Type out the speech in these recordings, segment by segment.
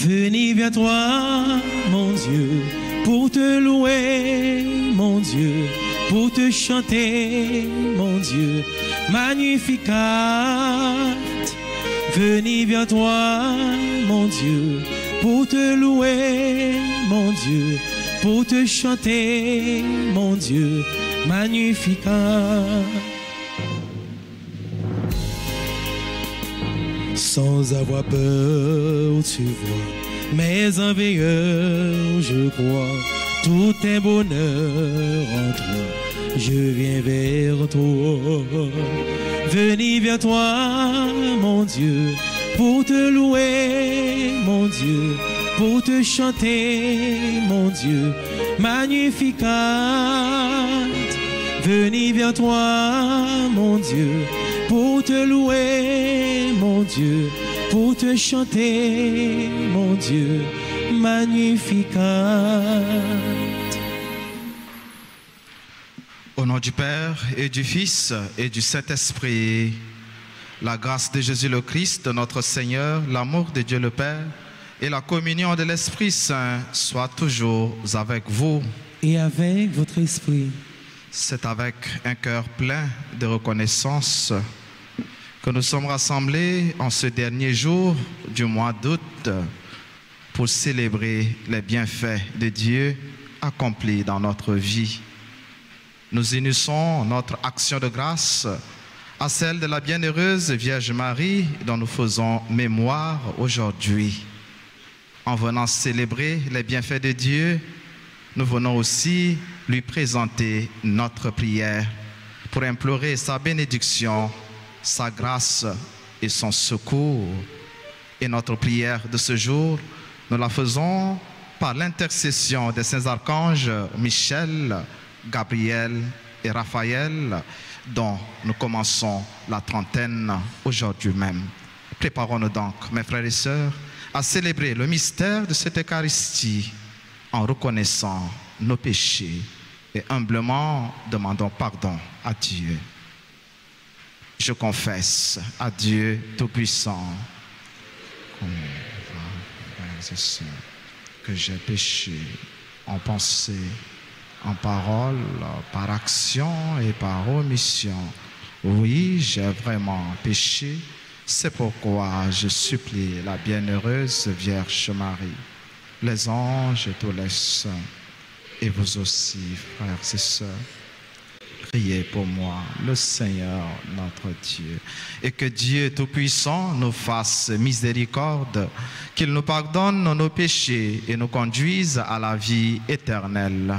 Venez vers toi, mon Dieu, pour te louer, mon Dieu, pour te chanter, mon Dieu, Magnificat. Venez vers toi, mon Dieu, pour te louer, mon Dieu, pour te chanter, mon Dieu, Magnificat. Sans avoir peur, tu vois, mais en veilleur, je crois, tout est bonheur en toi. Je viens vers toi. Venez vers toi, mon Dieu, pour te louer, mon Dieu, pour te chanter, mon Dieu, Magnificat. Venez vers toi, mon Dieu, pour te louer, mon Dieu, pour te chanter, mon Dieu, Magnificat. Au nom du Père et du Fils et du Saint-Esprit, la grâce de Jésus le Christ, notre Seigneur, l'amour de Dieu le Père et la communion de l'Esprit Saint soient toujours avec vous. Et avec votre esprit. C'est avec un cœur plein de reconnaissance que nous sommes rassemblés en ce dernier jour du mois d'août pour célébrer les bienfaits de Dieu accomplis dans notre vie. Nous unissons notre action de grâce à celle de la bienheureuse Vierge Marie dont nous faisons mémoire aujourd'hui. En venant célébrer les bienfaits de Dieu, nous venons aussi lui présenter notre prière pour implorer sa bénédiction, sa grâce et son secours. Et notre prière de ce jour, nous la faisons par l'intercession des saints archanges Michel, Gabriel et Raphaël, dont nous commençons la trentaine aujourd'hui même. Préparons-nous donc, mes frères et sœurs, à célébrer le mystère de cette Eucharistie en reconnaissant nos péchés et humblement demandons pardon à Dieu. Je confesse à Dieu Tout-Puissant que j'ai péché en pensée, en parole, par action et par omission. Oui, j'ai vraiment péché. C'est pourquoi je supplie la bienheureuse Vierge Marie, les anges et tous les saints, et vous aussi, frères et sœurs, priez pour moi, le Seigneur notre Dieu, et que Dieu Tout-Puissant nous fasse miséricorde, qu'il nous pardonne nos péchés et nous conduise à la vie éternelle.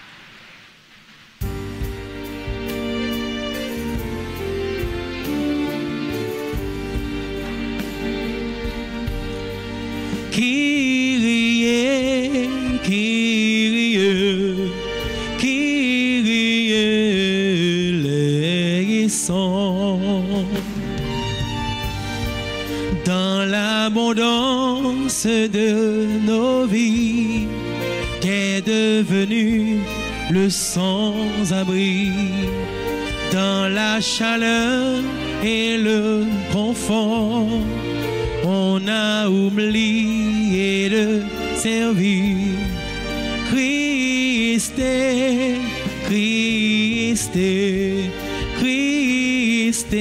Kyrie, Kyrie, Kyrie eleison. Dans l'abondance de nos vies, qu'est devenu le sans-abri. Dans la chaleur et le confort, on a oublié de servir. Christ, Christ, Christ,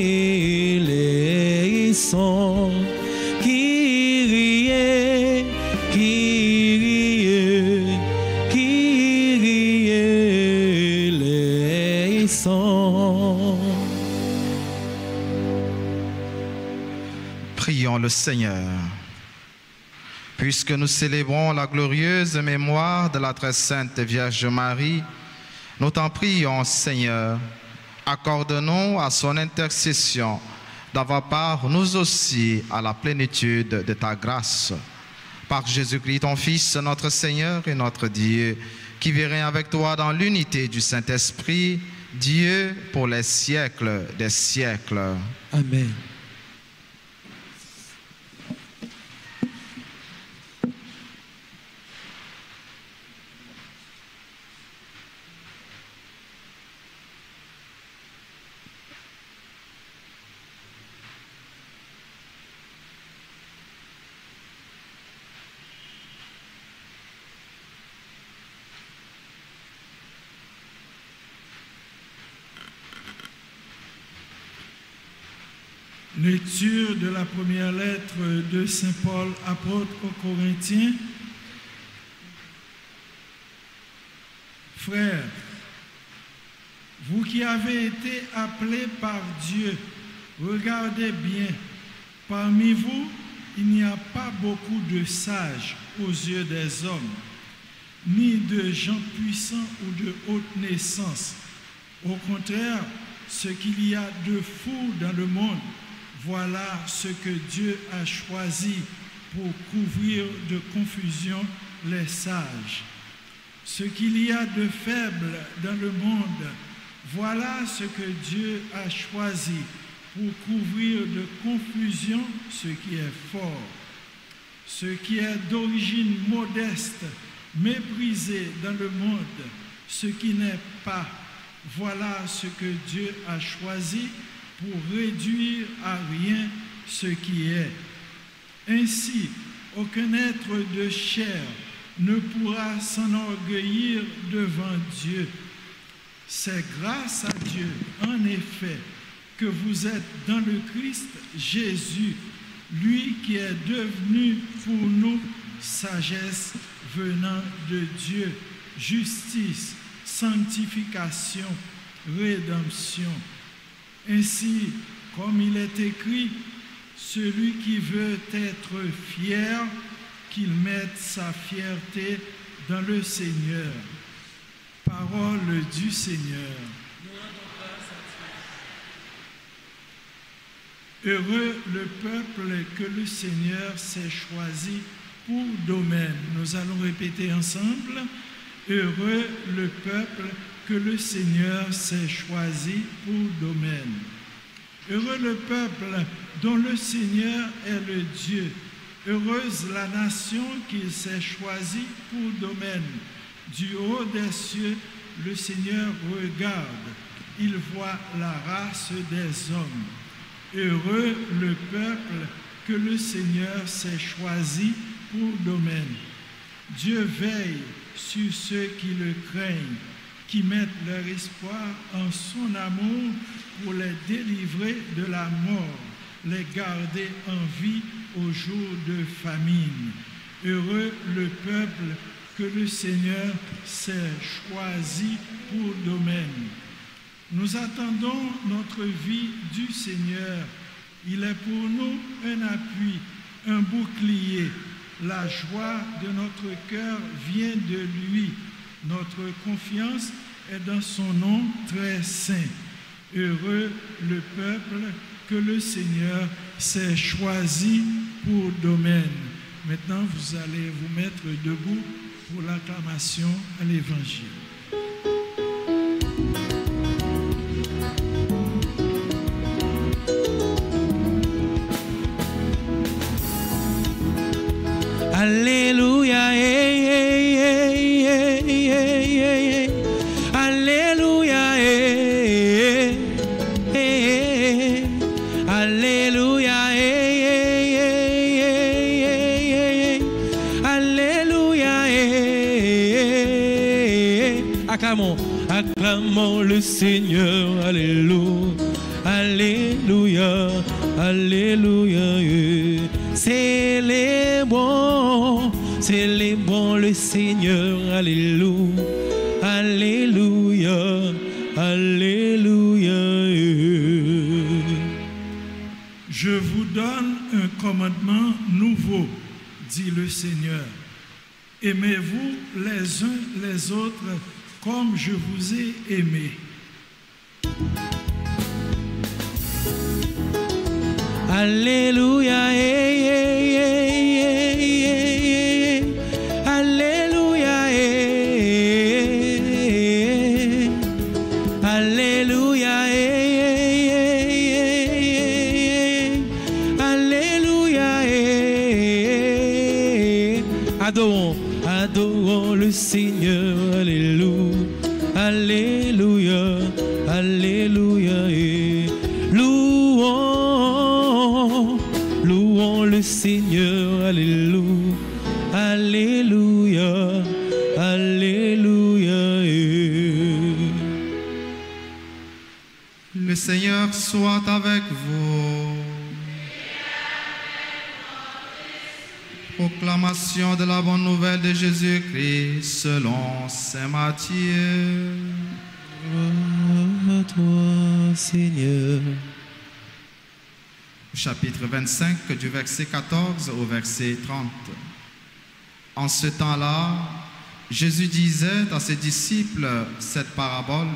eleison. Kyrie, Kyrie, Kyrie eleison. Prions le Seigneur. Puisque nous célébrons la glorieuse mémoire de la très sainte Vierge Marie, nous t'en prions, Seigneur, accorde-nous à son intercession d'avoir part, nous aussi, à la plénitude de ta grâce. Par Jésus-Christ, ton Fils, notre Seigneur et notre Dieu, qui vit avec toi dans l'unité du Saint-Esprit, Dieu pour les siècles des siècles. Amen. Lecture de la première lettre de Saint Paul, apôtre aux Corinthiens. Frères, vous qui avez été appelés par Dieu, regardez bien, parmi vous, il n'y a pas beaucoup de sages aux yeux des hommes, ni de gens puissants ou de haute naissance. Au contraire, ce qu'il y a de fou dans le monde, voilà ce que Dieu a choisi pour couvrir de confusion les sages. Ce qu'il y a de faible dans le monde, voilà ce que Dieu a choisi pour couvrir de confusion ce qui est fort. Ce qui est d'origine modeste, méprisé dans le monde, ce qui n'est pas, voilà ce que Dieu a choisi pour réduire à rien ce qui est. Ainsi, aucun être de chair ne pourra s'enorgueillir devant Dieu. C'est grâce à Dieu, en effet, que vous êtes dans le Christ Jésus, lui qui est devenu pour nous sagesse venant de Dieu, justice, sanctification, rédemption. Ainsi, comme il est écrit, celui qui veut être fier, qu'il mette sa fierté dans le Seigneur. Parole du Seigneur. Heureux le peuple que le Seigneur s'est choisi pour domaine. Nous allons répéter ensemble. Heureux le peuple que le Seigneur s'est choisi pour domaine. Heureux le peuple dont le Seigneur est le Dieu. Heureuse la nation qu'il s'est choisie pour domaine. Du haut des cieux, le Seigneur regarde. Il voit la race des hommes. Heureux le peuple que le Seigneur s'est choisi pour domaine. Dieu veille sur ceux qui le craignent, qui mettent leur espoir en son amour pour les délivrer de la mort, les garder en vie au jour de famine. Heureux le peuple que le Seigneur s'est choisi pour domaine. Nous attendons notre vie du Seigneur. Il est pour nous un appui, un bouclier. La joie de notre cœur vient de lui. Notre confiance est dans son nom très saint. Heureux le peuple que le Seigneur s'est choisi pour domaine. Maintenant, vous allez vous mettre debout pour l'acclamation à l'Évangile. Alléluia, Alléluia, Alléluia, Alléluia. Acclamons, acclamons le Seigneur, Alléluia, Alléluia, Alléluia. Célébrons le Seigneur, Alléluia, Alléluia, Alléluia. Je vous donne un commandement nouveau, dit le Seigneur. Aimez-vous les uns les autres comme je vous ai aimés. Alléluia, Alléluia, Alléluia, Alléluia. Adorons, adorons le Seigneur, Alléluia, Alléluia, Alléluia. Louons le Seigneur, Alléluia, Alléluia, Alléluia. Le Seigneur soit avec vous. Proclamation de la bonne nouvelle de Jésus-Christ selon saint Matthieu. Gloire à toi, Seigneur. Chapitre 25, du verset 14 au verset 30. En ce temps-là, Jésus disait à ses disciples cette parabole.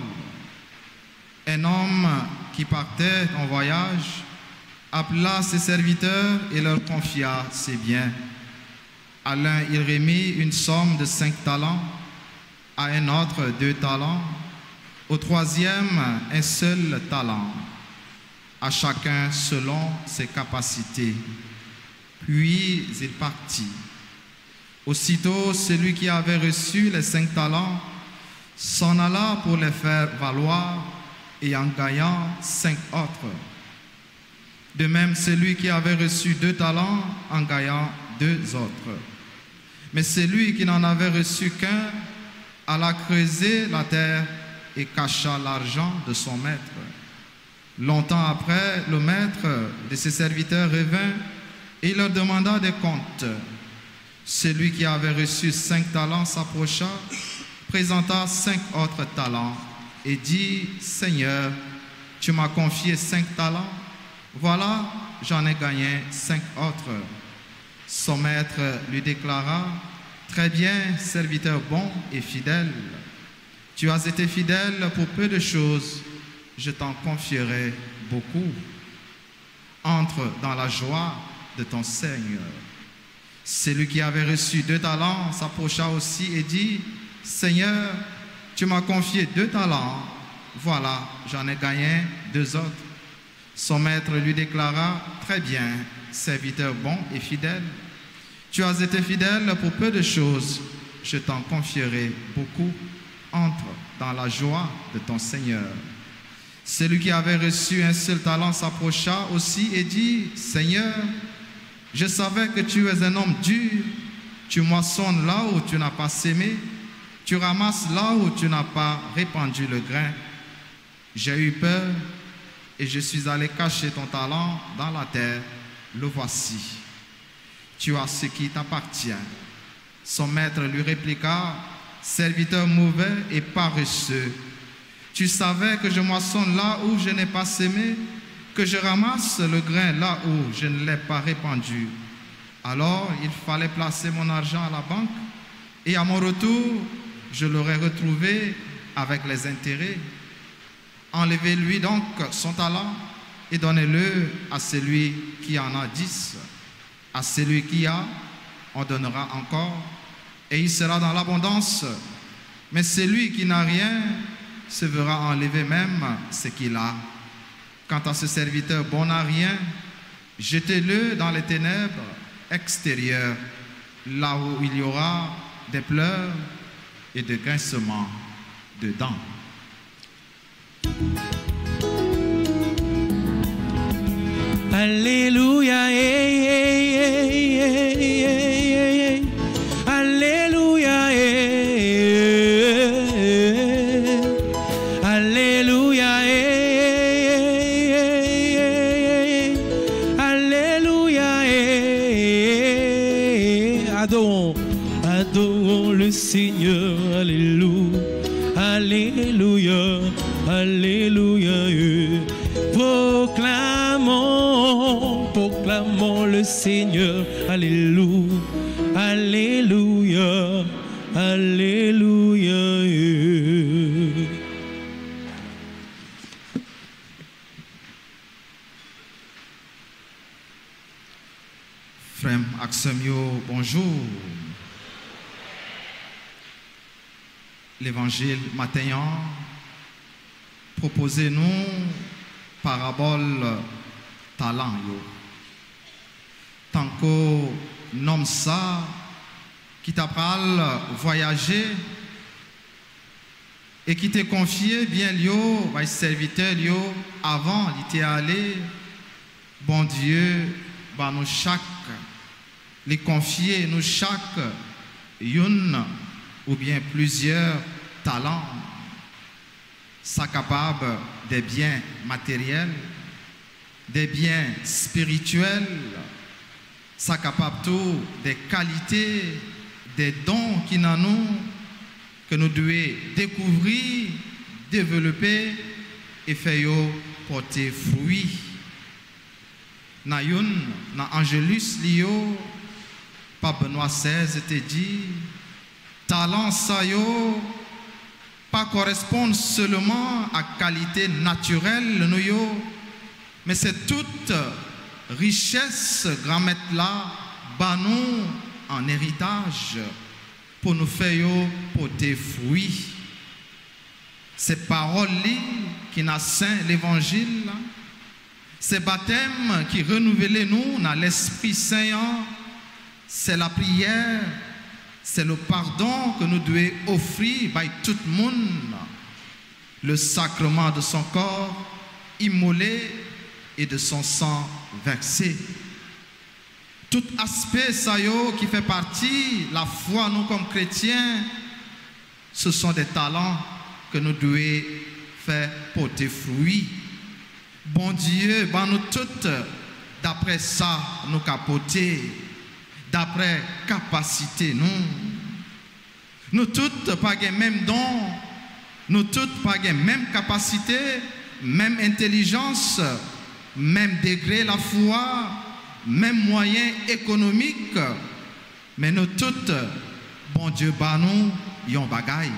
Un homme qui partait en voyage appela ses serviteurs et leur confia ses biens. À l'un, il remit une somme de 5 talents, à un autre 2 talents, au troisième un seul talent, à chacun selon ses capacités. Puis il partit. Aussitôt, celui qui avait reçu les 5 talents s'en alla pour les faire valoir et en gagnant 5 autres. De même, celui qui avait reçu 2 talents en gagnant 2 autres. Mais celui qui n'en avait reçu qu'un alla creuser la terre et cacha l'argent de son maître. Longtemps après, le maître de ses serviteurs revint et leur demanda des comptes. Celui qui avait reçu 5 talents s'approcha, présenta 5 autres talents et dit, « Seigneur, tu m'as confié 5 talents, voilà, j'en ai gagné 5 autres. » Son maître lui déclara, « Très bien, serviteur bon et fidèle. Tu as été fidèle pour peu de choses, je t'en confierai beaucoup. Entre dans la joie de ton Seigneur. » Celui qui avait reçu 2 talents s'approcha aussi et dit, « Seigneur, tu m'as confié 2 talents, voilà, j'en ai gagné 2 autres. » Son maître lui déclara, « Très bien, serviteur bon et fidèle. Tu as été fidèle pour peu de choses, je t'en confierai beaucoup. Entre dans la joie de ton Seigneur. » Celui qui avait reçu un seul talent s'approcha aussi et dit, « Seigneur, je savais que tu es un homme dur, tu moissonnes là où tu n'as pas sémé, tu ramasses là où tu n'as pas répandu le grain. J'ai eu peur et je suis allé cacher ton talent dans la terre, le voici. Tu as ce qui t'appartient. » Son maître lui répliqua, « Serviteur mauvais et paresseux, tu savais que je moissonne là où je n'ai pas sémé, que je ramasse le grain là où je ne l'ai pas répandu. Alors il fallait placer mon argent à la banque, et à mon retour, je l'aurais retrouvé avec les intérêts. Enlevez-lui donc son talent et donnez-le à celui qui en a 10. À celui qui a, on donnera encore, et il sera dans l'abondance. Mais celui qui n'a rien se verra enlever même ce qu'il a. Quant à ce serviteur bon à rien, jetez-le dans les ténèbres extérieures, là où il y aura des pleurs et des grincements de dents. Alléluia, hey, hey, hey, hey, hey, hey. Alléluia, hey, hey. Alléluia, hey, hey, hey, hey. Alléluia, hey. Adorons, adorons le Seigneur, alléluia, alléluia, alléluia, hey. Proclamons le Seigneur, alléluia, alléluia, alléluia. Frère Axemio, bonjour. L'évangile matin, proposez-nous parabole talent yo. Tant que nom ça qui t'a voyager et qui t'a confié bien yo, va serviteur yo avant il était allé, bon Dieu, bah nous chaque les confier nous chaque une ou bien plusieurs talents, ça capable des biens matériels, des biens spirituels, ça capable tout des qualités, des dons qui n'en nous, que nous devons découvrir, développer et faire porter fruit. Dans Angelus Lio, Pape Benoît XVI était dit, talent ça yo, pas correspondre seulement à qualité naturelle nous yo, mais c'est toute richesse grand maître là, banou en héritage pour nous faire porter fruit. Ces paroles qui n'a saint l'évangile, ces baptêmes qui renouvellent nous dans l'Esprit Saint, c'est la prière, c'est le pardon que nous devons offrir à tout le monde, le sacrement de son corps immolé et de son sang versé. Tout aspect ça qui fait partie la foi nous comme chrétiens, ce sont des talents que nous devons faire porter fruit. Bon Dieu, ben nous toutes, d'après ça, nous capoter, d'après capacité nous toutes pas les mêmes dons, nous toutes pas les mêmes capacités, même intelligence, même degré la foi, même moyens économiques, mais nous toutes, bon Dieu, ben nous, yon bagaille.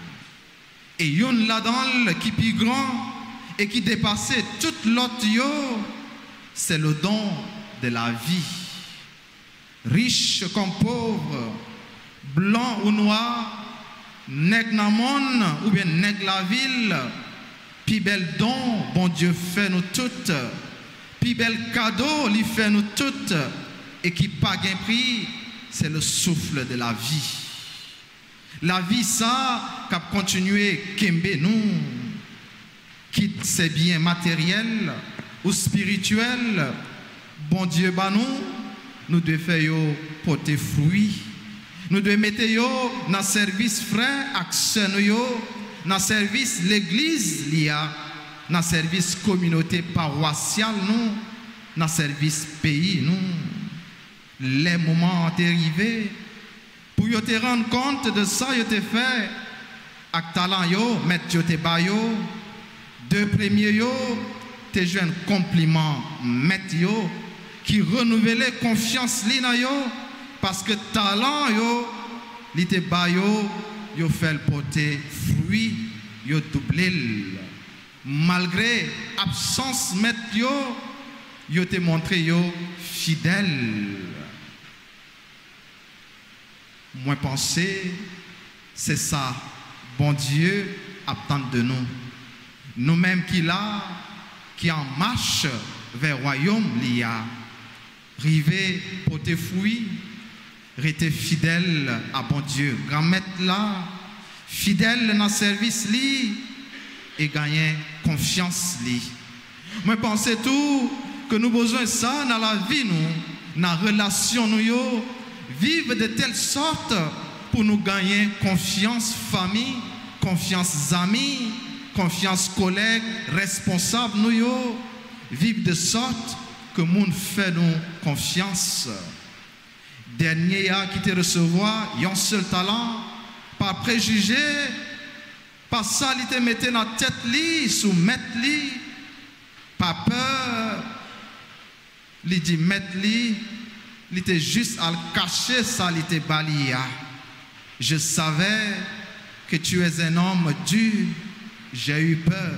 Et yon là-dedans qui plus grand et qui dépassait toute l'autre yo, c'est le don de la vie. Riche comme pauvre, blanc ou noir, nèg nan monde ou bien nèg la ville, puis bel don, bon Dieu fait nous toutes, puis bel cadeau, lui fait nous toutes, et qui pas gain prix, c'est le souffle de la vie. La vie ça, qu'a continué kembe nous, quitte c'est bien matériel ou spirituel, bon Dieu bah nous devons faire porter fruit. Nous devons mettre dans le service frère, action dans le service l'église, dans le service communauté paroissiale, nous, dans le service pays. Nous. Les moments ont arrivé pour te rendre compte de ça, tu te fait avec talent, mettre te bayo, deux premiers, te joué un compliment, mettre qui renouvelle confiance li na yo parce que talent yo li te ba yo fait porter fruit yo doublé malgré absence met yo te montré yo fidèle. Moi penser c'est ça bon Dieu attend de nous, nous-mêmes qui en marche vers le royaume l'IA. River porter fruit, rester fidèle à bon Dieu, grand maître là, fidèle dans le service li et gagner confiance li. Moi pensez tout que nous besoin ça dans la vie nous, dans la relation nous yo, vivre de telle sorte pour nous gagner confiance famille, confiance amis, confiance collègues, responsables nous yo, vivre de sorte que monde fait nous confiance. Dernier a qui te recevoir un seul talent, pas préjugé, pas ça il te mettait dans la tête li, soumettre li, pas peur, il dit mettre li, il était juste à le cacher ça il te balia. Je savais que tu es un homme dur, j'ai eu peur.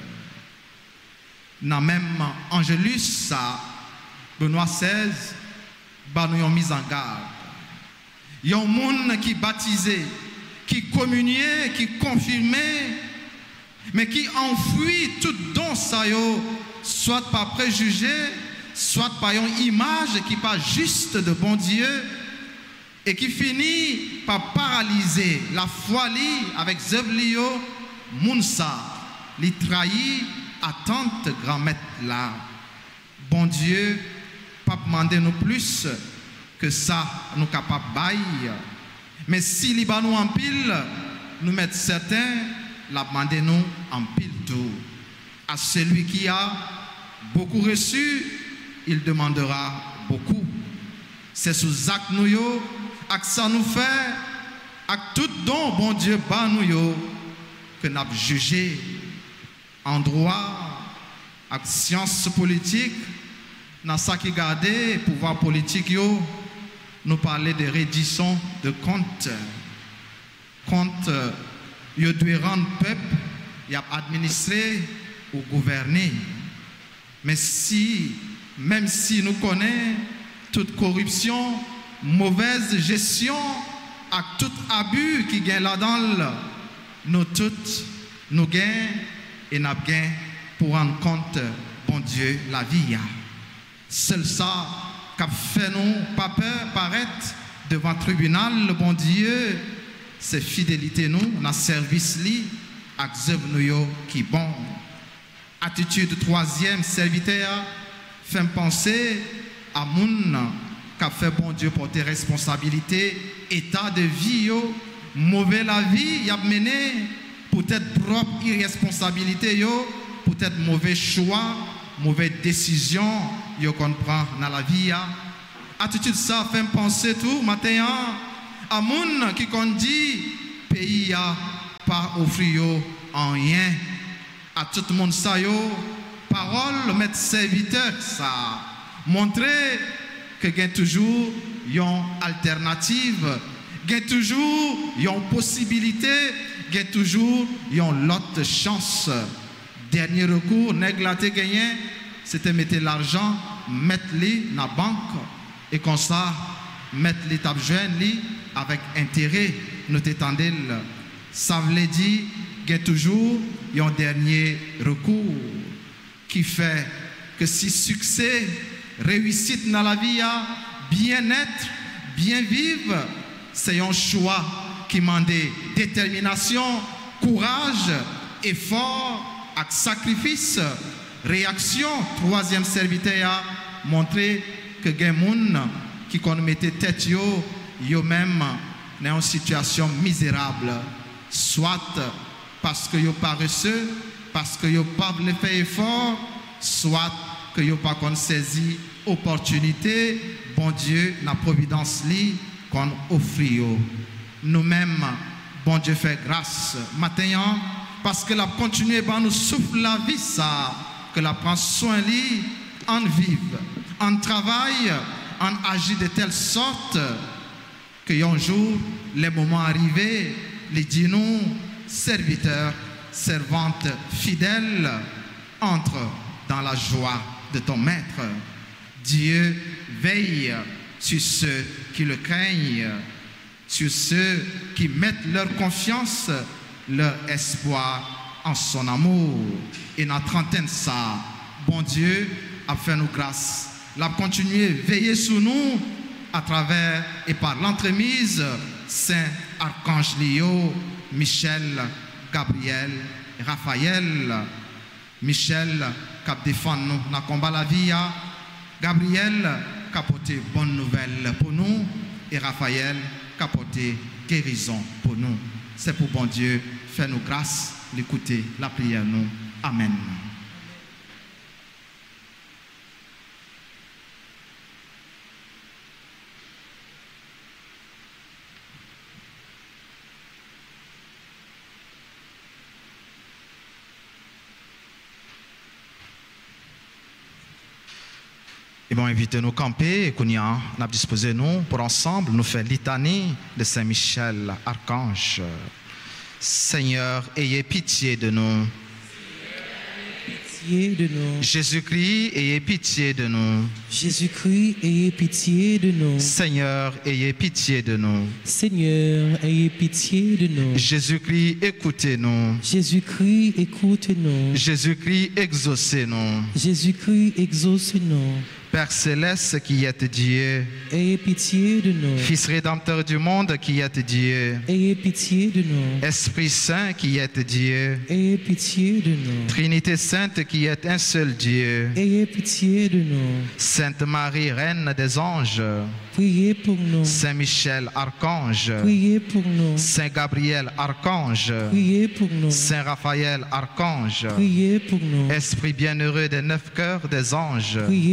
Dans même Angelus, ça, Benoît XVI, nous ont mis en garde. Il y a un monde qui baptisé, qui communiait, qui confirmait, mais qui enfouit tout don ça, soit par préjugé, soit par une image qui n'est pas juste de bon Dieu, et qui finit par paralyser la foi avec Zevlio, Mounsa, li trahit. Attente grand maître là. Bon Dieu, pas demander nous plus que ça nous capable bailler. Mais si les nous en pile, nous mettre certains, la demander nous en pile tout. À celui qui a beaucoup reçu, il demandera beaucoup. c'est sous acte nous yo, ak ça nous fait, ak tout don bon Dieu ba nous yo, que nous avons jugé en droit, ak science politique, dans ça qui gardé pouvoir politique yo, nous parler de reddition de compte. Compte yo doit rendre peuple, y a administré ou gouverner. Mais si, même si nous connaissons toute corruption, mauvaise gestion, à tout abus qui gagne là-dedans, nous toutes, nous gagnons et nous gagnons pour rendre compte, bon Dieu, la vie. Seul ça qui fait nous pas peur paraître devant le tribunal, le bon Dieu, c'est fidélité nous, dans service li, avec œuvre nous qui bon. Attitude troisième, serviteur, fait penser à moun qui a fait bon Dieu porter responsabilité, état de vie, yo, mauvais la vie, y a mené, peut-être propre irresponsabilité, yo, peut-être mauvais choix, mauvaise décision, yo qu'on prend dans la vie. Ya. Attitude ça fait penser tout, matin, à moun qui qu'on dit, pays a pas offrir en rien. À tout le monde ça yo, parole mettre serviteur ça, montrer que y a toujours une alternative, y a toujours une possibilité, y a toujours une autre chance. Dernier recours, nèg la te gagné, c'était mettre l'argent, mettre-le dans la banque et comme ça mettre l'étape jeune avec intérêt, nous t'étendons. Ça veut dire qu'il y a toujours un dernier recours qui fait que si succès, réussite dans la vie, bien-être, bien vivre, c'est un choix qui demande détermination, courage, effort, et sacrifice, réaction. Troisième serviteur a montré que les gens qui mettaient tête yo même dans une situation misérable, soit parce que yo paresseux, parce que yo pas voulu faire effort, soit que yo pas saisi opportunité, bon Dieu, la providence li qu'on offre yo. Nous-mêmes, bon Dieu fait grâce matin parce que la continuer par nous souffle la vie ça, que la prend soin li en vive, en travail, en agit de telle sorte que un jour, les moments arrivés, les dit nous, serviteurs, servantes fidèles, entre dans la joie de ton maître. Dieu veille sur ceux qui le craignent, sur ceux qui mettent leur confiance, leur espoir en son amour. Et dans la trentaine, ça, bon Dieu a fait nous grâce. Il a continué à veiller sur nous à travers et par l'entremise Saint Archange Léo, Michel, Gabriel, Raphaël. Michel qui défend nous dans le combat la vie. Gabriel qui a porté bonne nouvelle pour nous. Et Raphaël qui a porté guérison pour nous. C'est pour bon Dieu, fais-nous grâce, l'écouter, la prière nous. Amen. Et bon, invitez nous camper et qu'on y a disposé nous pour ensemble nous faire litanie de Saint Michel, Archange. Seigneur, ayez pitié de nous. Jésus-Christ, ayez pitié de nous. Jésus-Christ, ayez pitié de nous. Seigneur, ayez pitié de nous. Seigneur, ayez pitié de nous. Jésus-Christ, écoutez-nous. Jésus-Christ, écoutez-nous. Jésus-Christ, exaucez-nous. Jésus-Christ, exaucez-nous. Père céleste qui êtes Dieu, ayez pitié de nous. Fils rédempteur du monde qui êtes Dieu, ayez pitié de nous. Esprit Saint qui êtes Dieu, ayez pitié de nous. Trinité Sainte qui est un seul Dieu, ayez pitié de nous. Sainte Marie, Reine des anges, priez pour nous. Saint Michel, Archange, priez pour nous. Saint Gabriel, Archange, priez pour nous. Saint Raphaël, Archange, priez pour nous. Esprit bienheureux des 9 cœurs des anges, priez pour nous.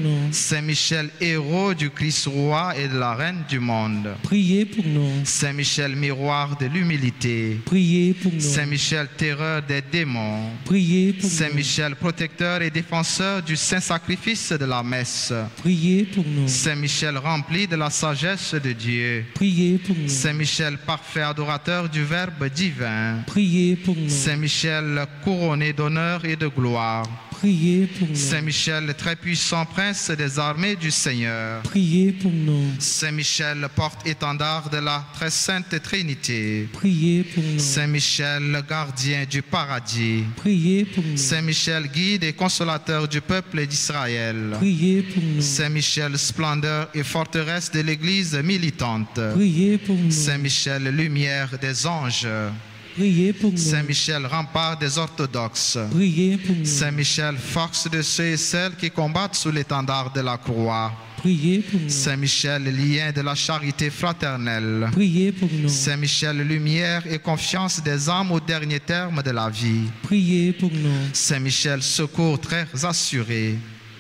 nous. Saint Michel, héros du Christ roi et de la reine du monde. Priez pour nous. Saint Michel, miroir de l'humilité. Priez pour nous. Saint Michel, terreur des démons. Priez pour Saint nous. Michel, protecteur et défenseur du saint sacrifice de la messe. Priez pour nous. Saint Michel, rempli de la sagesse de Dieu. Priez pour nous. Saint Michel, parfait adorateur du Verbe divin. Priez pour nous. Saint Michel, couronné d'honneur et de gloire. Priez pour nous. Saint Michel, très puissant prince des armées du Seigneur. Priez pour nous. Saint Michel, porte-étendard de la très sainte Trinité. Priez pour nous. Saint Michel, gardien du paradis. Priez pour nous. Saint Michel, guide et consolateur du peuple d'Israël. Priez pour nous. Saint Michel, splendeur et forteresse de l'Église militante. Priez pour nous. Saint Michel, lumière des anges. Priez pour nous. Saint Michel, rempart des orthodoxes. Priez pour nous. Saint Michel, force de ceux et celles qui combattent sous l'étendard de la croix. Priez pour nous. Saint Michel, lien de la charité fraternelle. Priez pour nous. Saint Michel, lumière et confiance des âmes au dernier terme de la vie. Priez pour nous. Saint Michel, secours très assuré.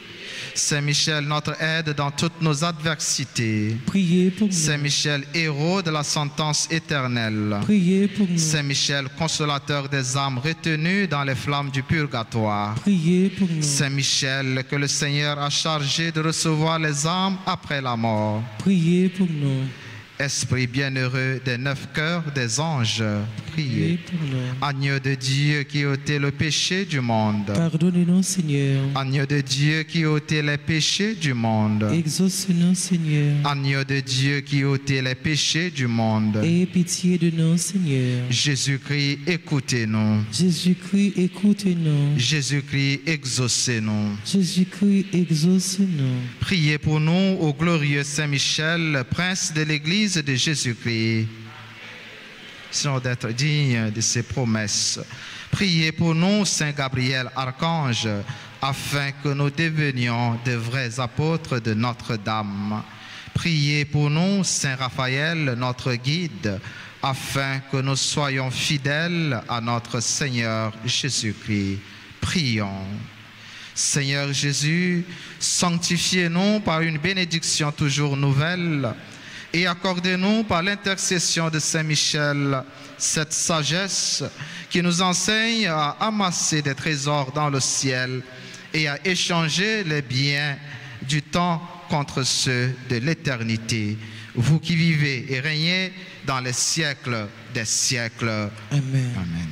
Saint Michel, notre aide dans toutes nos adversités. Priez pour nous. Saint Michel, héros de la sentence éternelle. Priez pour nous. Saint Michel, consolateur des âmes retenues dans les flammes du purgatoire. Priez pour nous. Saint Michel, que le Seigneur a chargé de recevoir les âmes après la mort. Priez pour nous. Esprit bienheureux des 9 cœurs des anges, Priez priez. pour nous. Agneau de Dieu qui ôtez le péché du monde. Pardonnez-nous, Seigneur. Agneau de Dieu qui ôtez les péchés du monde. Exauce-nous, Seigneur. Agneau de Dieu qui ôtez les péchés du monde. Ayez pitié de nous, Seigneur. Jésus-Christ, écoutez-nous. Jésus-Christ, écoutez-nous. Jésus-Christ, exaucez-nous. Jésus-Christ, exauce-nous. Priez pour nous, ô glorieux Saint Michel, prince de l'Église de Jésus-Christ, sinon d'être digne de ses promesses. Priez pour nous, Saint Gabriel, archange, afin que nous devenions de vrais apôtres de Notre-Dame. Priez pour nous, Saint Raphaël, notre guide, afin que nous soyons fidèles à notre Seigneur Jésus-Christ. Prions. Seigneur Jésus, sanctifiez-nous par une bénédiction toujours nouvelle et accordez-nous par l'intercession de Saint Michel cette sagesse qui nous enseigne à amasser des trésors dans le ciel et à échanger les biens du temps contre ceux de l'éternité. Vous qui vivez et régnez dans les siècles des siècles. Amen. Amen.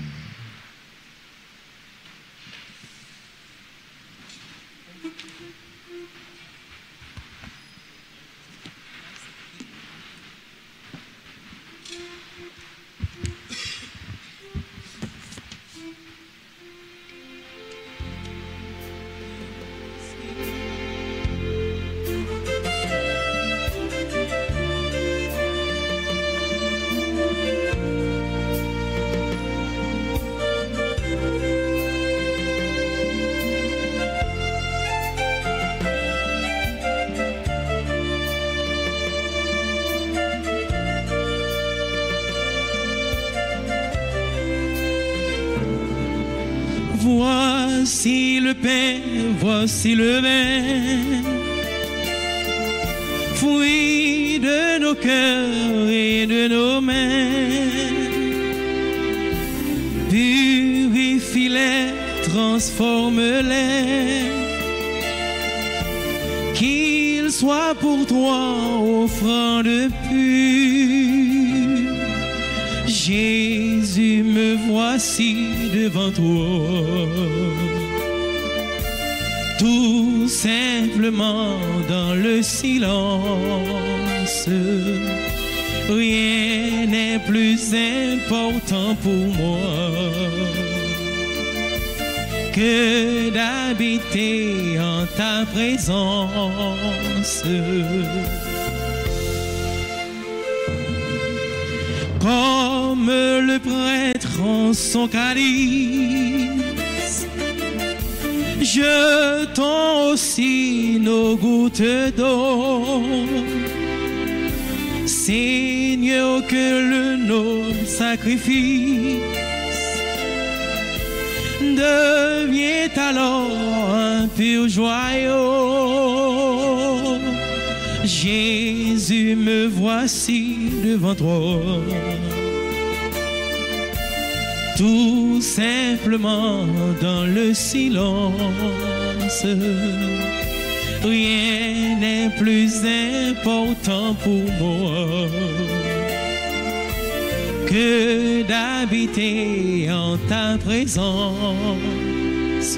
Voici le pain, voici le vin, fruit de nos cœurs et de nos mains. Purifie-les, transforme-les, qu'ils soient pour toi offrande pure. Jésus, me voici devant toi, tout simplement dans le silence. Rien n'est plus important pour moi que d'habiter en ta présence. Comme le prêtre en son calice, jetons aussi nos gouttes d'eau. Seigneur, que le noble sacrifice devient alors un pur joyau. Jésus, me voici devant toi. Tout simplement dans le silence. Rien n'est plus important pour moi que d'habiter en ta présence.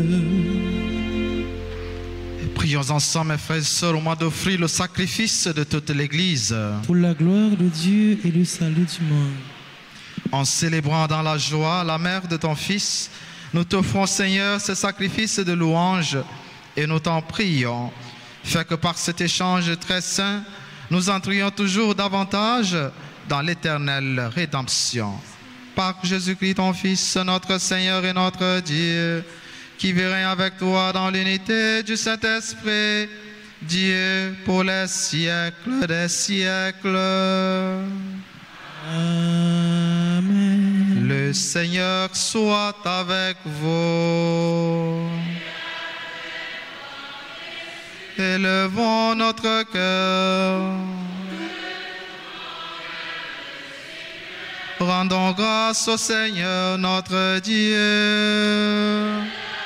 Prions ensemble, mes frères et sœurs, au moment d'offrir le sacrifice de toute l'Église. Pour la gloire de Dieu et le salut du monde. En célébrant dans la joie la mère de ton Fils, nous t'offrons, Seigneur, ce sacrifice de louange et nous t'en prions. Fais que par cet échange très saint, nous entrions toujours davantage dans l'éternelle rédemption. Par Jésus-Christ, ton Fils, notre Seigneur et notre Dieu, qui vit avec toi dans l'unité du Saint-Esprit, Dieu pour les siècles des siècles. Amen. Le Seigneur soit avec vous. Élevons notre cœur. Rendons grâce au Seigneur notre Dieu.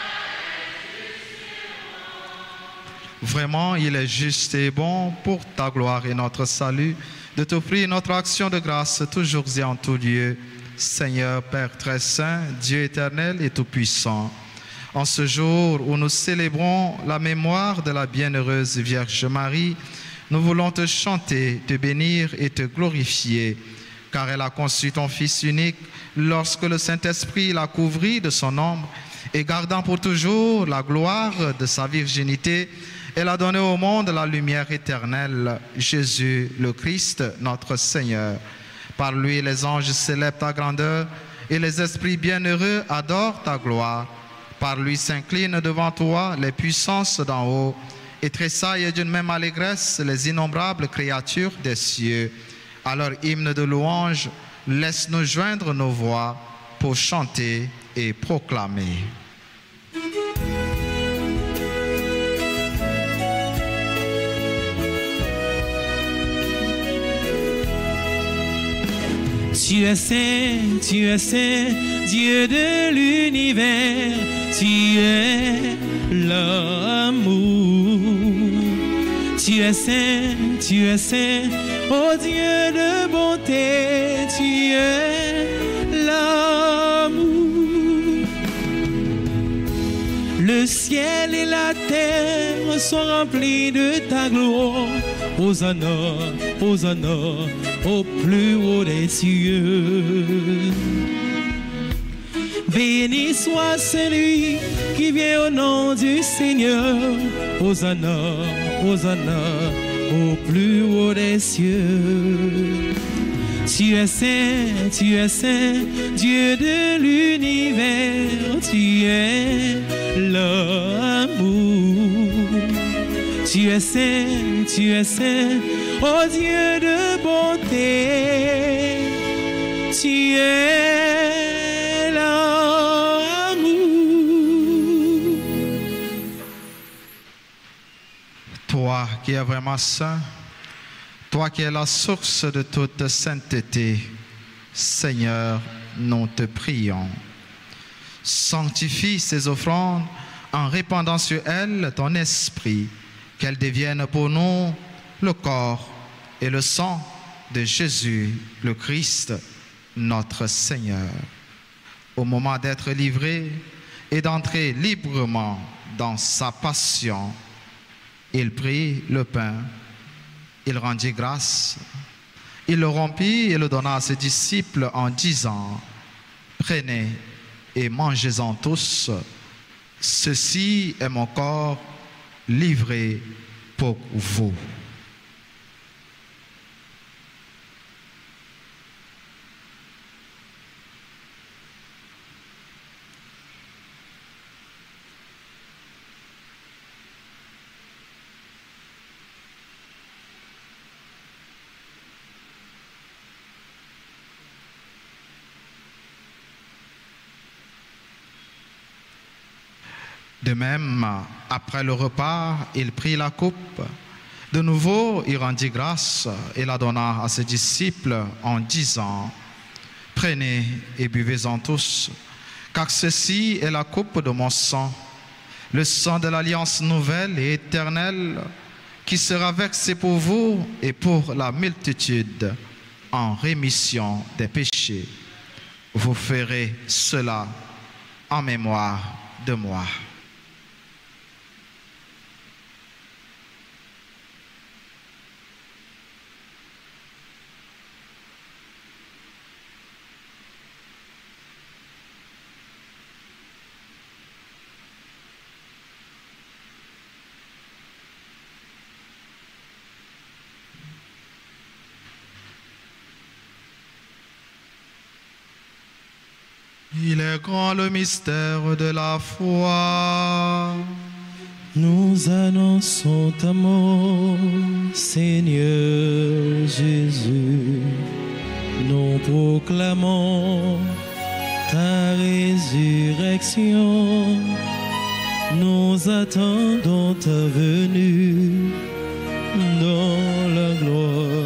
Vraiment, il est juste et bon pour ta gloire et notre salut de t'offrir notre action de grâce toujours et en tout lieu. Seigneur Père très saint, Dieu éternel et tout-puissant, en ce jour où nous célébrons la mémoire de la bienheureuse Vierge Marie, nous voulons te chanter, te bénir et te glorifier, car elle a conçu ton Fils unique lorsque le Saint-Esprit l'a couvri de son ombre et gardant pour toujours la gloire de sa virginité, elle a donné au monde la lumière éternelle, Jésus le Christ, notre Seigneur. Par lui, les anges célèbrent ta grandeur et les esprits bienheureux adorent ta gloire. Par lui s'inclinent devant toi les puissances d'en haut et tressaillent d'une même allégresse les innombrables créatures des cieux. À leur hymne de louange, laisse-nous joindre nos voix pour chanter et proclamer. Tu es saint, Dieu de l'univers, tu es l'amour. Tu es saint, ô Dieu de bonté, tu es l'amour. Le ciel et la terre sont remplis de ta gloire. Hosanna, Hosanna, au plus haut des cieux. Béni soit celui qui vient au nom du Seigneur. Hosanna, Hosanna, au plus haut des cieux. Tu es saint, Dieu de l'univers, tu es l'amour. Tu es saint, ô Dieu de bonté, tu es l'amour. Toi qui es vraiment saint, toi qui es la source de toute sainteté, Seigneur, nous te prions. Sanctifie ces offrandes en répandant sur elles ton esprit, qu'elles deviennent pour nous le corps et le sang de Jésus, le Christ, notre Seigneur. Au moment d'être livré et d'entrer librement dans sa passion, il prit le pain, il rendit grâce, il le rompit et le donna à ses disciples en disant: prenez et mangez-en tous, ceci est mon corps livré pour vous. De même, après le repas, il prit la coupe De nouveau, il rendit grâce et la donna à ses disciples en disant, « Prenez et buvez-en tous, car ceci est la coupe de mon sang, le sang de l'alliance nouvelle et éternelle, qui sera versé pour vous et pour la multitude en rémission des péchés. Vous ferez cela en mémoire de moi. » Il est grand le mystère de la foi. Nous annonçons ta mort, Seigneur Jésus. Nous proclamons ta résurrection. Nous attendons ta venue dans la gloire.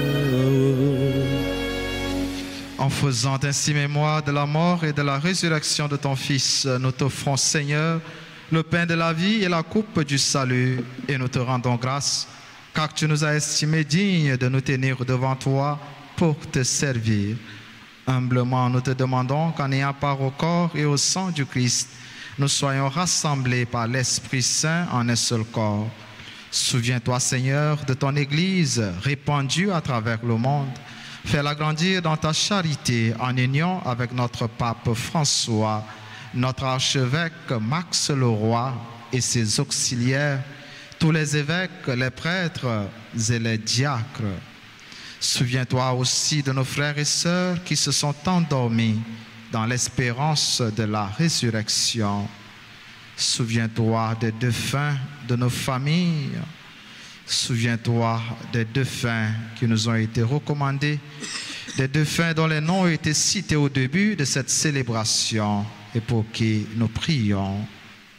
En faisant ainsi mémoire de la mort et de la résurrection de ton Fils, nous t'offrons, Seigneur, le pain de la vie et la coupe du salut, et nous te rendons grâce, car tu nous as estimés dignes de nous tenir devant toi pour te servir. Humblement, nous te demandons qu'en ayant part au corps et au sang du Christ, nous soyons rassemblés par l'Esprit Saint en un seul corps. Souviens-toi, Seigneur, de ton Église répandue à travers le monde. Fais-la grandir dans ta charité en union avec notre pape François, notre archevêque Max Leroy et ses auxiliaires, tous les évêques, les prêtres et les diacres. Souviens-toi aussi de nos frères et sœurs qui se sont endormis dans l'espérance de la résurrection. Souviens-toi des défunts de nos familles. Souviens-toi des défunts qui nous ont été recommandés, des défunts dont les noms ont été cités au début de cette célébration et pour qui nous prions.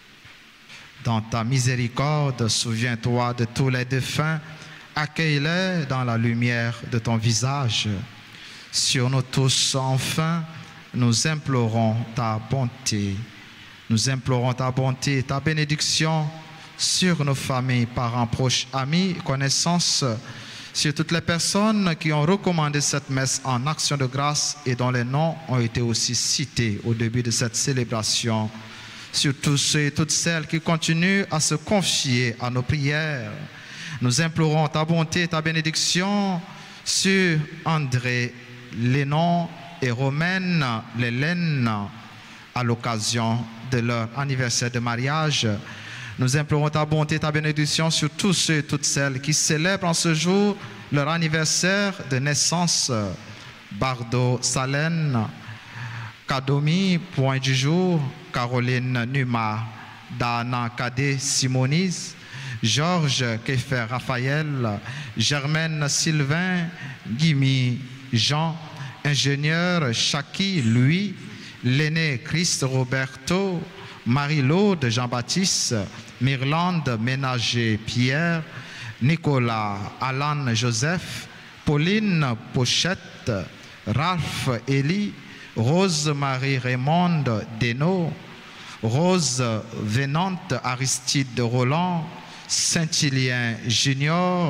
Dans ta miséricorde, souviens-toi de tous les défunts, accueille-les dans la lumière de ton visage. Sur nous tous, enfin, nous implorons ta bonté. Nous implorons ta bonté, ta bénédiction sur nos familles, parents, proches, amis, connaissances, sur toutes les personnes qui ont recommandé cette messe en action de grâce et dont les noms ont été aussi cités au début de cette célébration, sur tous ceux et toutes celles qui continuent à se confier à nos prières. Nous implorons ta bonté et ta bénédiction sur André, Lénon et Romaine Lélène à l'occasion de leur anniversaire de mariage. Nous implorons ta bonté et ta bénédiction sur tous ceux et toutes celles qui célèbrent en ce jour leur anniversaire de naissance. Bardo Salène, Kadomi, Point du Jour, Caroline Numa, Dana Kadé Simonise, Georges Kéfer Raphaël, Germaine Sylvain, Guimi Jean, ingénieur Chaki Louis, l'aîné Christ Roberto, Marie-Laude Jean-Baptiste, Myrlande Ménager Pierre, Nicolas Alan Joseph, Pauline Pochette, Ralph Élie, Rose-Marie Raymonde Desnaux, Rose Vénante Aristide de Roland, Saint-Hilien Junior,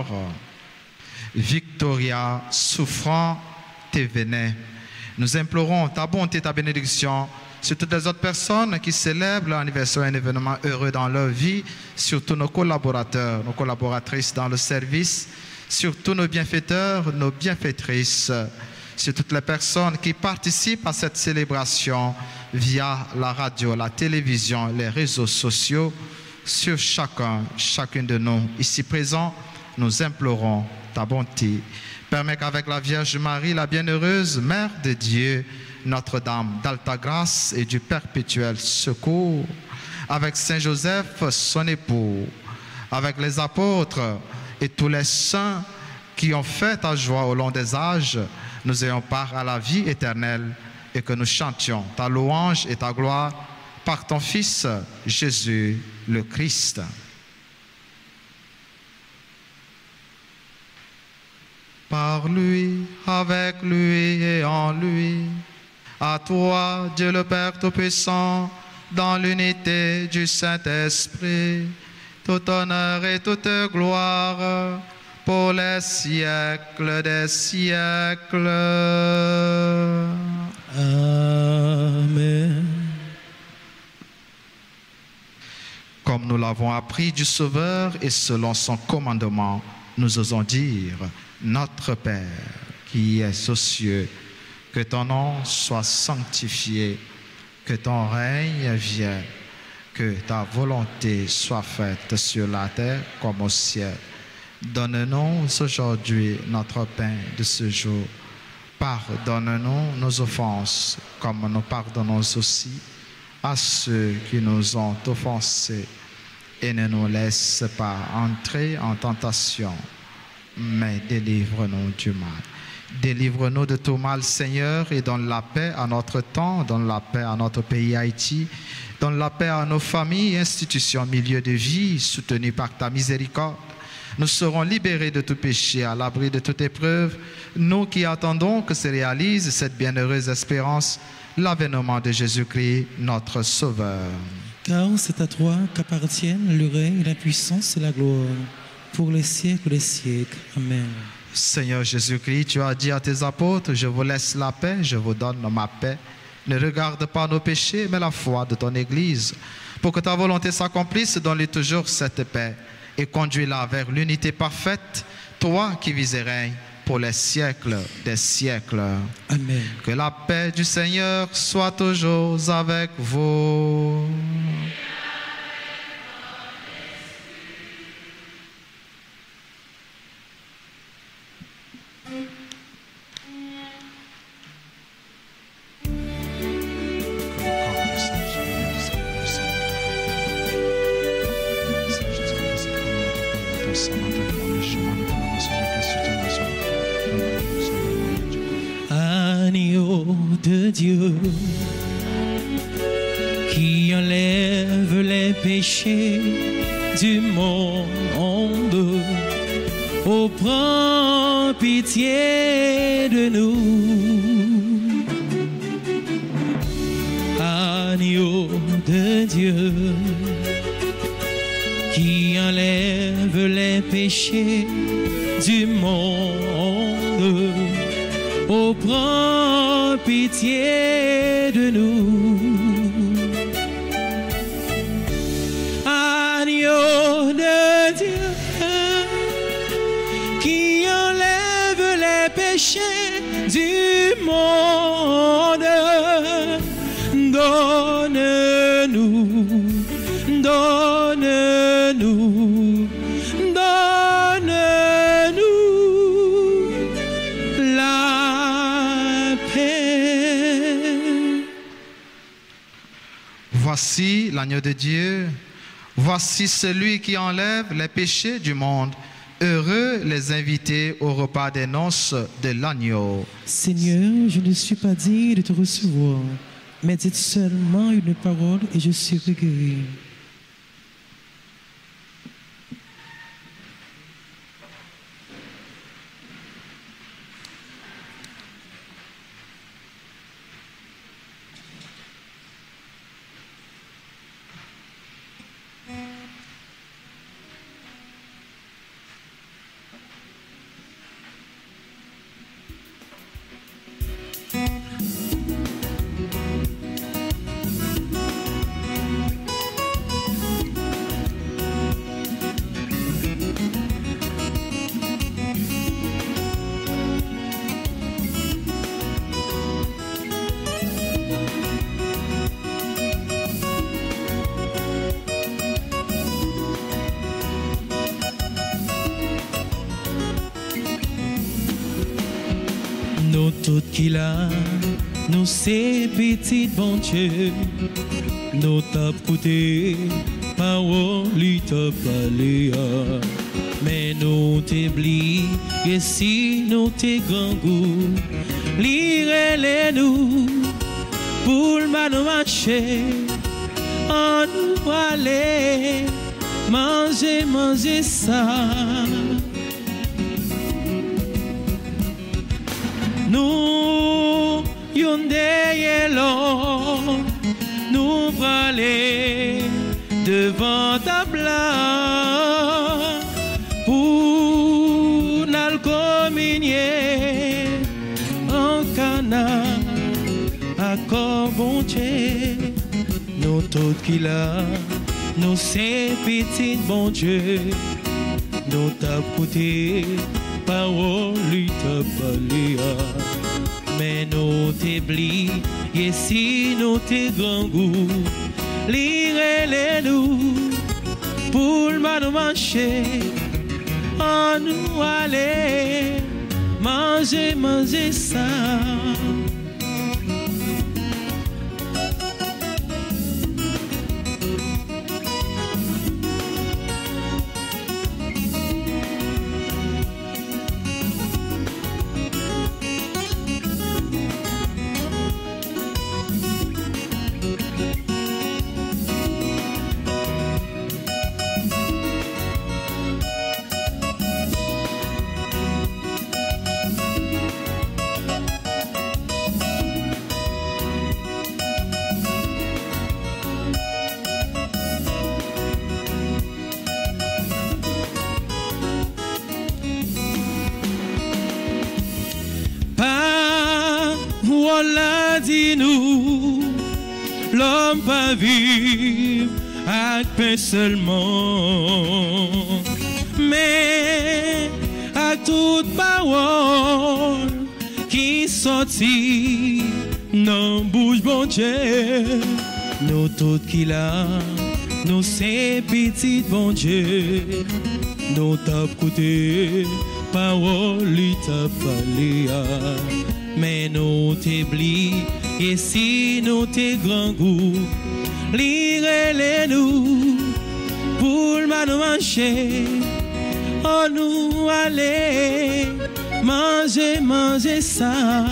Victoria Souffrant Thévenet. Nous implorons ta bonté et ta bénédiction sur toutes les autres personnes qui célèbrent leur anniversaire, un événement heureux dans leur vie, sur tous nos collaborateurs, nos collaboratrices dans le service, sur tous nos bienfaiteurs, nos bienfaitrices, sur toutes les personnes qui participent à cette célébration via la radio, la télévision, les réseaux sociaux, sur chacune de nous ici présents, nous implorons ta bonté. Permets qu'avec la Vierge Marie, la bienheureuse Mère de Dieu, Notre-Dame d'Alta Grâce et du Perpétuel Secours, avec Saint Joseph, son époux, avec les apôtres et tous les saints qui ont fait ta joie au long des âges, nous ayons part à la vie éternelle et que nous chantions ta louange et ta gloire par ton Fils Jésus le Christ. par lui, avec lui et en lui. À toi, Dieu le Père Tout-Puissant, dans l'unité du Saint-Esprit, tout honneur et toute gloire pour les siècles des siècles. Amen. Comme nous l'avons appris du Sauveur et selon son commandement, nous osons dire, Notre Père qui es aux cieux, que ton nom soit sanctifié, que ton règne vienne, que ta volonté soit faite sur la terre comme au ciel. Donne-nous aujourd'hui notre pain de ce jour. Pardonne-nous nos offenses, comme nous pardonnons aussi à ceux qui nous ont offensés. Et ne nous laisse pas entrer en tentation, mais délivre-nous du mal. Délivre-nous de tout mal, Seigneur, et donne la paix à notre temps, donne la paix à notre pays Haïti, donne la paix à nos familles et institutions, milieux de vie, soutenus par ta miséricorde. Nous serons libérés de tout péché, à l'abri de toute épreuve, nous qui attendons que se réalise cette bienheureuse espérance, l'avènement de Jésus-Christ, notre Sauveur. Car c'est à toi qu'appartiennent le règne, la puissance et la gloire, pour les siècles des siècles. Amen. Seigneur Jésus-Christ, tu as dit à tes apôtres, je vous laisse la paix, je vous donne ma paix. Ne regarde pas nos péchés, mais la foi de ton Église. Pour que ta volonté s'accomplisse, donne-lui toujours cette paix et conduis-la vers l'unité parfaite, toi qui vis et règnes pour les siècles des siècles. Amen. Que la paix du Seigneur soit toujours avec vous. Agneau de Dieu qui enlève les péchés du monde, oh prends pitié de nous. Agneau de Dieu qui enlève les péchés du monde, oh prends pitié de nous. Agneau de Dieu qui enlève les péchés du monde, donne-nous, donne-nous, donne-nous la paix. Voici l'agneau de Dieu, voici celui qui enlève les péchés du monde. Heureux les invités au repas des noces de l'agneau. Seigneur, je ne suis pas digne de te recevoir, mais dites seulement une parole et je serai guéri. Nous toutes qui là, nous ces petites bon Dieu, nous t'as écouté, parole lui t'a parlé, mais nous t'oublie, et si nous t'es grand goût, lire nous, pour le marcher, on nous aller, manger ça. le communier en Cana, accord bon Dieu, nous tous qui là, nous c'est petit bon Dieu, nous t'as coûté, parole lui t'a parlé, mais nous t'éblis, et si nous t'es grand goût, lire les nous, pour le mal marcher, on nous aller, manger ça. Voilà, dis-nous, l'homme pas vivre avec pain seulement, mais à toute parole qui sortit dans bouche bon Dieu, nous tous qui là, nous c'est petit bon Dieu, nous t'as coûté, parole lui t'a parlé. Mais nous t'éblis, et si nous t'es grand goût, lire les nous, pour le mal manger, on nous aller, manger ça.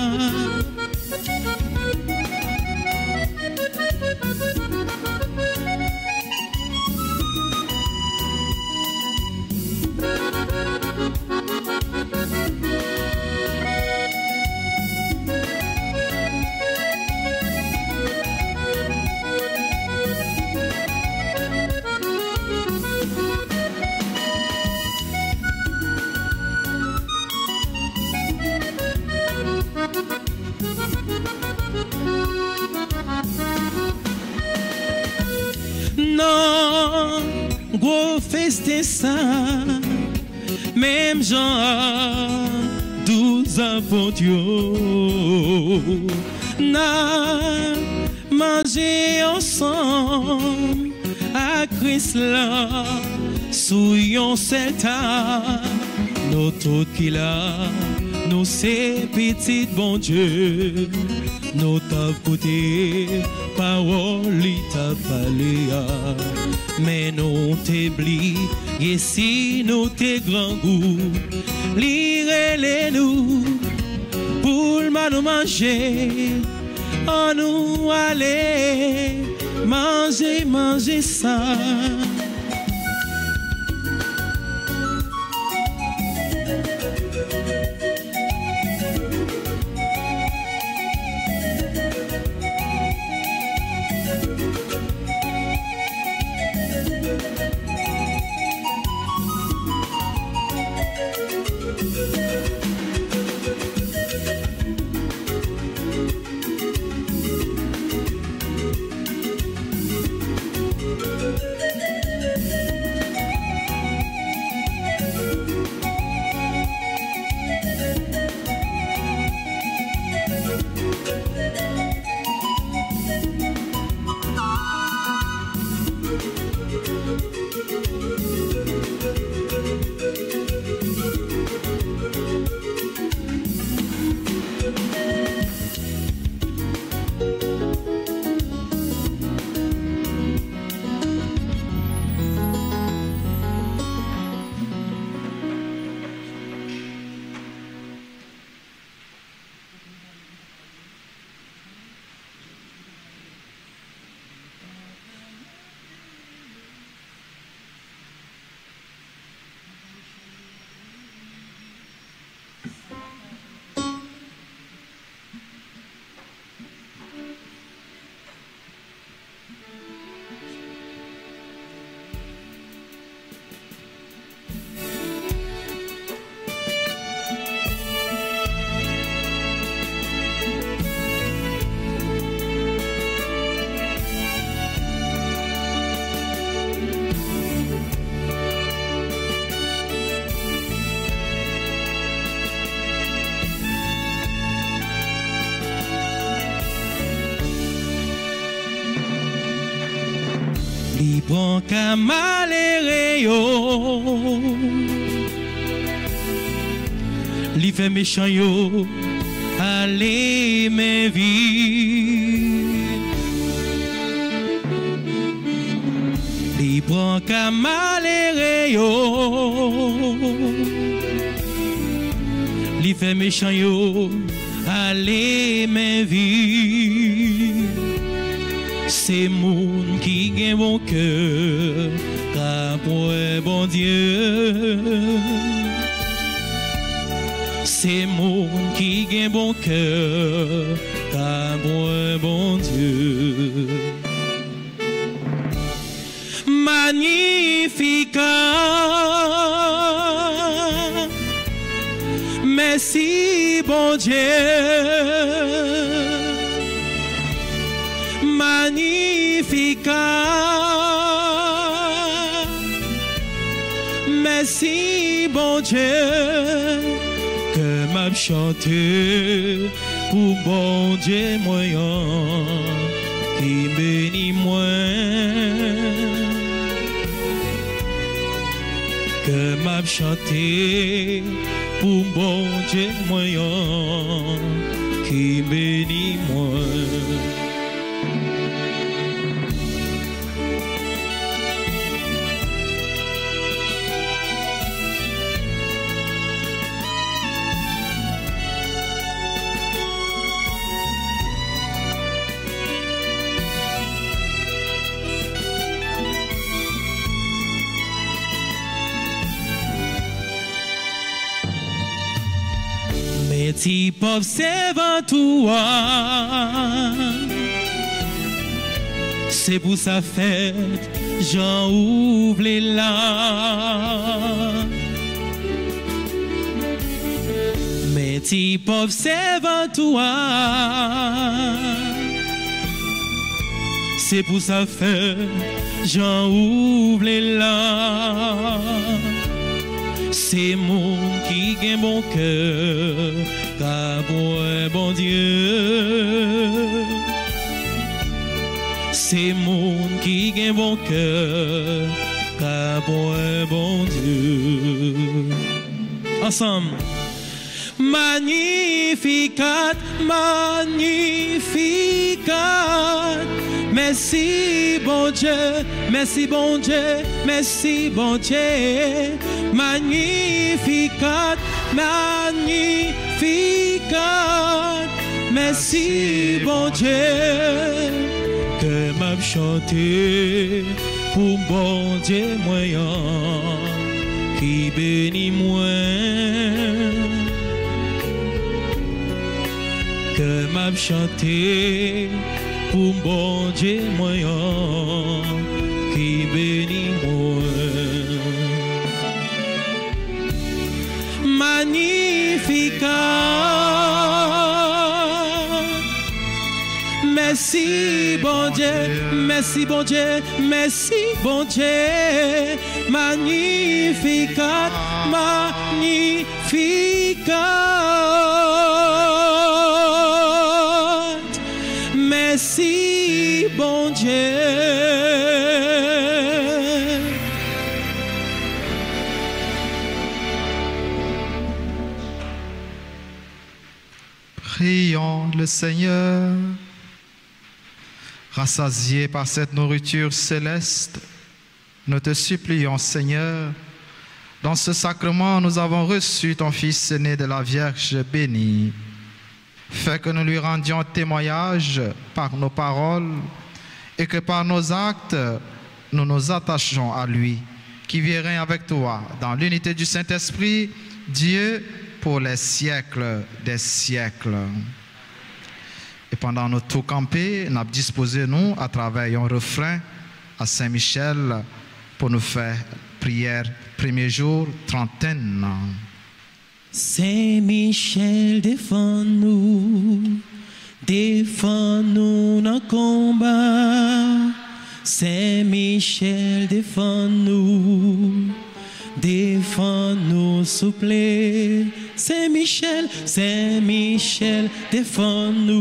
Non, gros festin ça, même genre 12 aventures, n'a mangé ensemble à Christ là, sous yon celta, nous tous qui là, nous c'est petit bon Dieu, nous t'as coûté, parole lui t'a parlé, mais nous t'éblis, et si nous t'es grand goût, lire les nous, pour le mal manger, on nous aller, manger ça. prend qu'à malheureux yo, li fait méchant yo, allez mes vies, li prend qu'à malheureux yo, li fait méchant yo, allez mes vies. C'est moun qui gagne mon cœur, car pour un bon Dieu. C'est moun qui gagne mon cœur, car pour un bon Dieu. Magnificat, merci bon Dieu. Magnificat, merci bon Dieu, que m'a chanté pour bon Dieu moyen qui bénit moi, que m'a chanté pour bon Dieu moyen qui bénit moi. Si pauvre servant toi, c'est pour sa fête, j'en ouvre les larmes. Mais si pauvre servant toi, c'est pour sa fête, j'en ouvre les larmes. C'est mon qui gagne mon cœur, car pour un bon Dieu. C'est mon qui gagne mon cœur, car pour un bon Dieu. Ensemble. Magnificat, magnificat. Merci bon Dieu, merci bon Dieu, merci bon Dieu. Magnificat, magnificat. Merci bon Dieu, que m'a chanté pour bon Dieu moyen qui bénit moi. Que m'a chanté pour bon Dieu moyen qui bénit moi. Magnificat, merci bon Dieu, merci bon Dieu, merci bon Dieu. Magnificat, magnificat. Merci bon Dieu. Prions le Seigneur. Rassasiés par cette nourriture céleste, nous te supplions, Seigneur, dans ce sacrement, nous avons reçu ton Fils né de la Vierge bénie. Fais que nous lui rendions témoignage par nos paroles et que par nos actes, nous nous attachions à lui, qui vit et règne avec toi dans l'unité du Saint-Esprit, Dieu, pour les siècles des siècles. Et pendant nos tout campés, nous avons disposé, nous, à travers un refrain à Saint-Michel pour nous faire prière, premier jour, trentaine. Saint-Michel, défends-nous dans le combat. Saint-Michel, défends-nous, s'il vous plaît. Saint-Michel, Saint-Michel,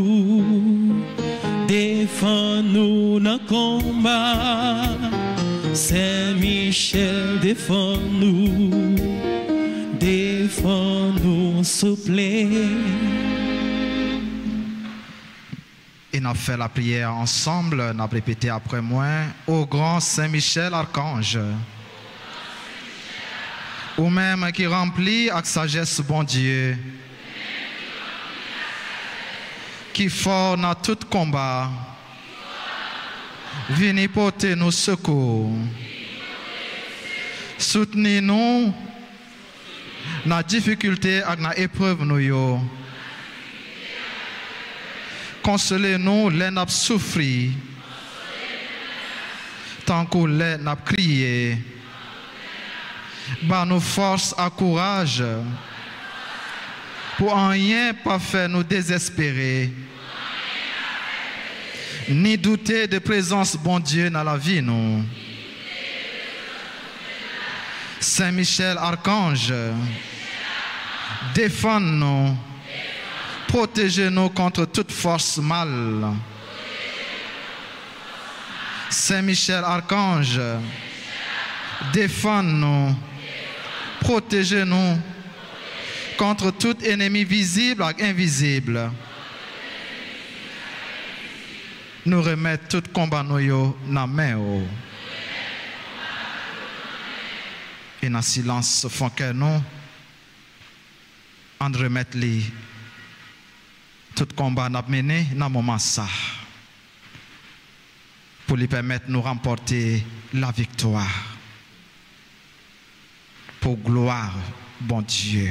défends-nous dans le combat. Saint-Michel, défends-nous, s'il vous plaît. Et nous avons fait la prière ensemble, nous avons répété après moi, ô grand Saint-Michel, archange, ou même qui remplit avec sagesse, bon Dieu, qui fort dans tout combat, venez porter nos secours, soutenez-nous dans la difficulté et dans l'épreuve nous. Consolez-nous, les n'a souffri, tant que les n'a crié. Bah nous force à courage, pour en rien pas faire nous désespérer, ni douter de présence bon Dieu dans la vie nous. Saint-Michel, archange, défends-nous. Protégez-nous contre toute force mal. Saint-Michel, archange, défends-nous. Protégez-nous contre tout ennemi visible et invisible. Nous remettons tout combat dans la main. Et dans le silence, font que nous, on remet tout combat n'a mené dans le moment ça pour lui permettre de nous remporter la victoire pour gloire bon Dieu.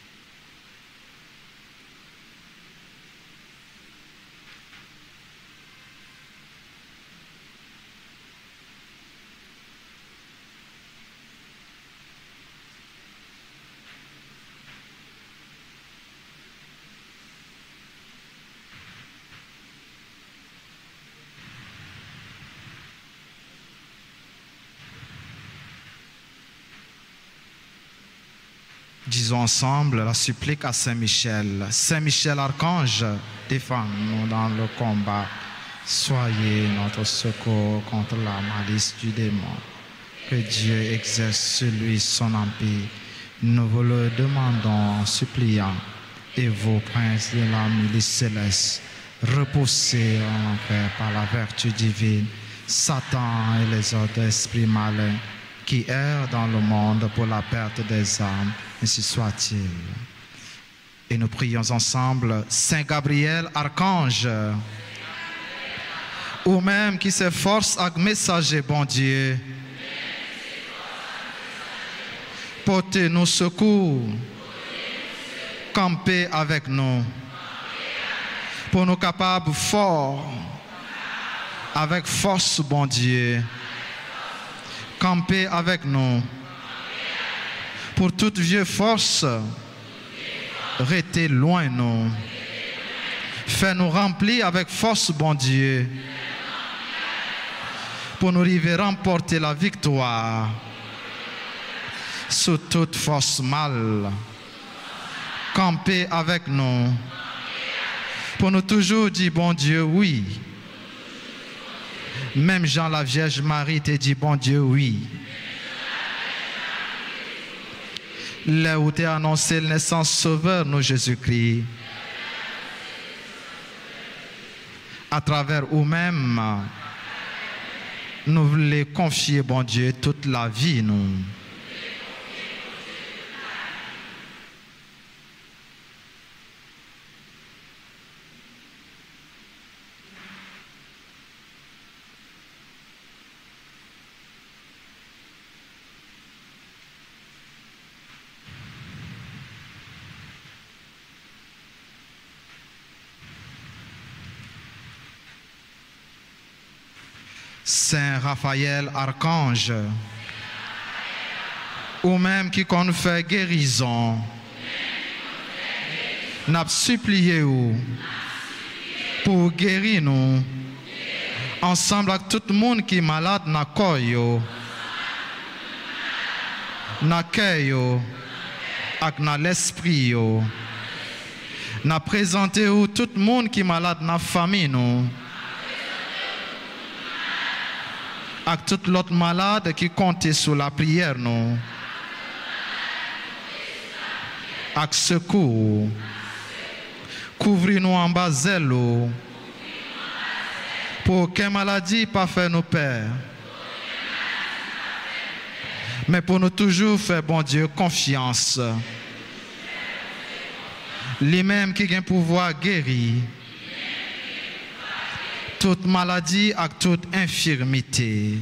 Disons ensemble la supplique à Saint-Michel. Saint-Michel, archange, défends-nous dans le combat. Soyez notre secours contre la malice du démon. Que Dieu exerce sur lui son empire. Nous vous le demandons en suppliant. Et vous, princes de la milice céleste, repoussez en enfer par la vertu divine Satan et les autres esprits malins qui errent dans le monde pour la perte des âmes, ainsi soit-il. Et nous prions ensemble, Saint Gabriel, archange, ou même qui s'efforce avec messager, bon Dieu, portez-nous secours, campez avec nous, pour nous capables forts, avec force, bon Dieu, camper avec nous, pour toute vieille force, rester loin nous, fais-nous remplir avec force, bon Dieu, pour nous arriver à remporter la victoire sur toute force mal. Camper avec nous, pour nous toujours dire, bon Dieu, oui. Même Jean la Vierge Marie te dit, bon Dieu, oui. Là où tu as annoncé la naissance sauveur, nous, Jésus-Christ, à travers nous-mêmes, nous voulons confier, bon Dieu, toute la vie, nous. Saint Raphaël, archange, ou même qui qu'on fait guérison, n'a supplié pour guérir nous, ensemble avec tout le monde qui est malade, n'a koyo, n'a cœur, avec l'esprit, n'a présenté tout le monde qui est malade, n'a famille nous. avec tout l'autre malade qui comptait sur la prière, nous. Avec secours. Couvrir-nous en bas zèle. Pour qu'une maladie pas faire nos pères. Mais pour nous toujours faire, bon Dieu, confiance. Lui-même qui a un pouvoir guérir toute maladie et toute infirmité.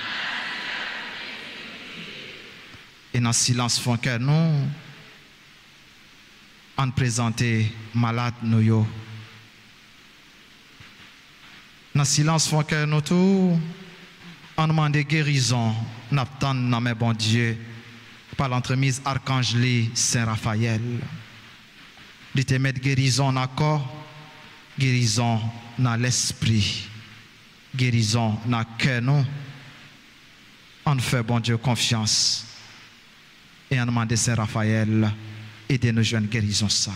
Et dans le silence, font que nous, on présente malade nous. Dans le silence, font que nous tout, on demande guérison, nous attendons, mais bon Dieu, par l'entremise Archange Saint Raphaël. De te mettre guérison dans le corps, guérison dans l'esprit, guérison dans le cœur. Nous, on fait, bon Dieu, confiance. Et on demande Saint Raphaël, aidez-nous à joindre guérison ça.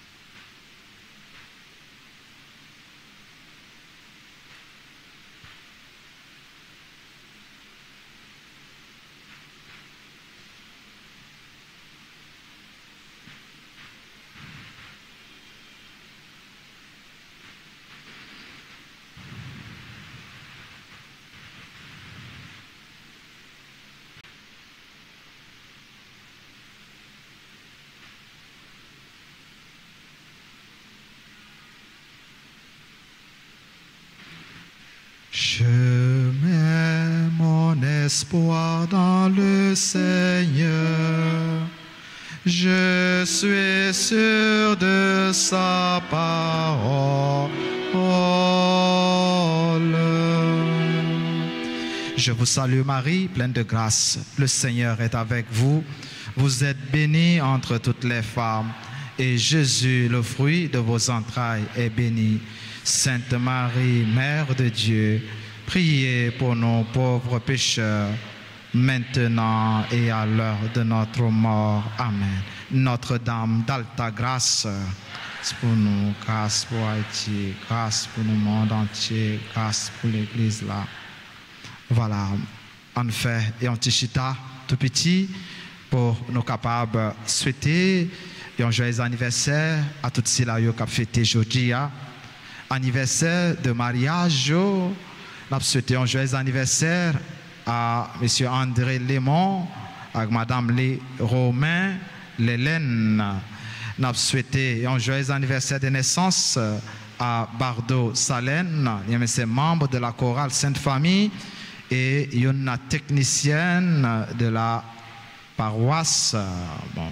Je mets mon espoir dans le Seigneur, je suis sûr de sa parole. Je vous salue Marie, pleine de grâce, le Seigneur est avec vous. Vous êtes bénie entre toutes les femmes, et Jésus, le fruit de vos entrailles, est béni. Sainte Marie, Mère de Dieu, priez pour nos pauvres pécheurs, maintenant et à l'heure de notre mort. Amen. Notre-Dame d'Alta Grâce, pour nous, grâce pour Haïti, grâce pour le monde entier, grâce pour l'Église là. Voilà, on fait et on tichita tout petit pour nous capables de souhaiter un joyeux anniversaire à toutes celles qui ont fêté aujourd'hui. Anniversaire de mariage. Nous avons souhaité un joyeux anniversaire à M. André Lémon, à Mme Lé Romain, Lélène. Nous avons souhaité un joyeux anniversaire de naissance à Bardo Salène, il membre de la chorale Sainte Famille et une technicienne de la paroisse. Bon.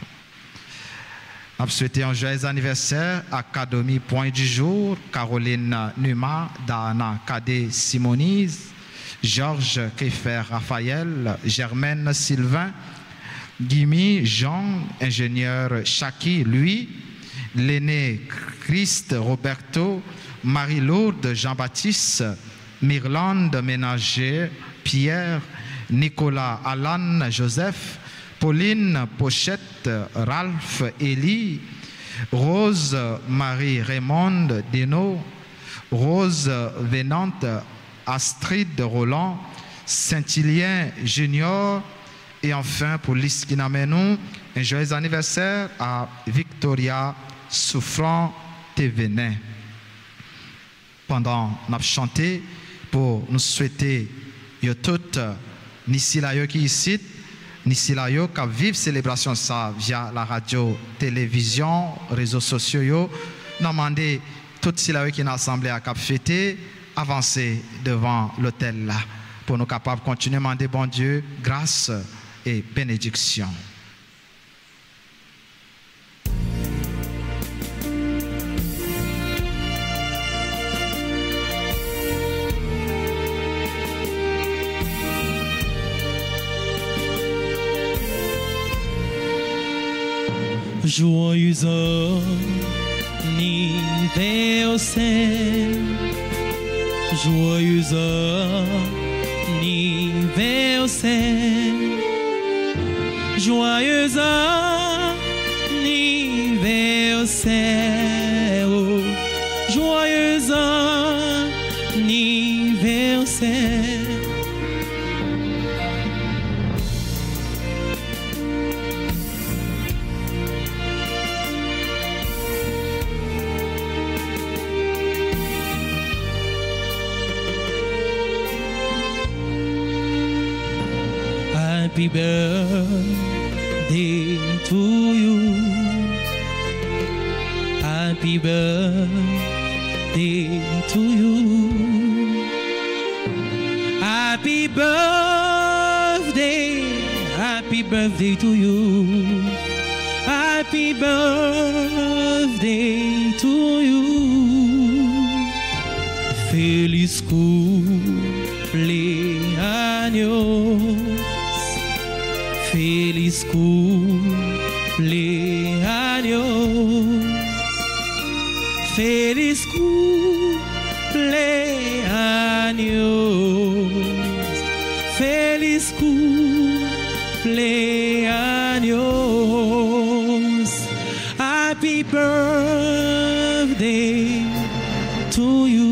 On a souhaité un joyeux anniversaire à Académie Point du Jour, Caroline Numa, Dana Kadé Simonise, Georges Keffer Raphaël, Germaine Sylvain, Guimi Jean, ingénieur Chaki, lui, l'aîné Christ Roberto, Marie-Lourdes Jean-Baptiste, Myrlande Ménager, Pierre, Nicolas Alan Joseph, Pauline Pochette, Ralph Élie, Rose Marie Raymonde Deno, Rose Vénante, Astrid Roland, Saint-Hilien Junior, et enfin pour l'Iskinamenou, un joyeux anniversaire à Victoria Souffrant Thévenin. Pendant nous avons chanté pour nous souhaiter toutes Nissi Layo qui ici, Nissi Layo qui vivent célébration ça via la radio, télévision, réseaux sociaux. Nous demandons toutes Nissi Layo qui sont assemblés à Cap Fêté, avancer devant l'autel là pour nous capables de continuer à demander bon Dieu grâce et bénédiction. Joyeux anniversaire, joyeux anniversaire, joyeux anniversaire, joyeux anniversaire, Happy birthday to you. Happy birthday to you. Happy birthday to you. Happy birthday to you. Feliz cumpleaños. Feliz cumpleaños. Feliz cumpleaños. Feliz cumpleaños. Happy birthday to you.